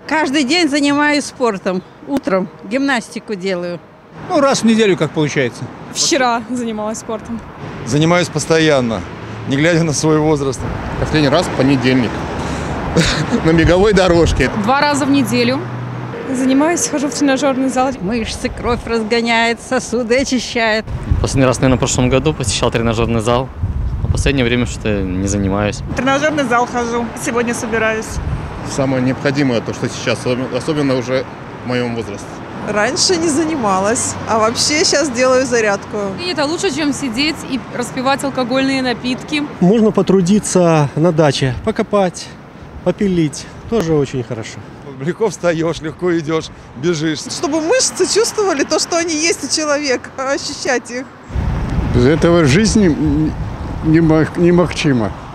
Каждый день занимаюсь спортом. Утром гимнастику делаю. Ну, раз в неделю, как получается. Вчера занималась спортом. Занимаюсь постоянно, не глядя на свой возраст. Последний раз в понедельник. На беговой дорожке. 2 раза в неделю. Занимаюсь, хожу в тренажерный зал. Мышцы, кровь разгоняет, сосуды очищает. Последний раз, наверное, в прошлом году посещал тренажерный зал. А в последнее время что-то не занимаюсь. В тренажерный зал хожу. Сегодня собираюсь. Самое необходимое, то, что сейчас, особенно уже в моем возрасте. Раньше не занималась, а вообще сейчас делаю зарядку. И это лучше, чем сидеть и распивать алкогольные напитки. Можно потрудиться на даче, покопать, попилить. Тоже очень хорошо. Легко встаешь, легко идешь, бежишь. Чтобы мышцы чувствовали то, что они есть у человека, ощущать их. Без этого жизни немагчимо.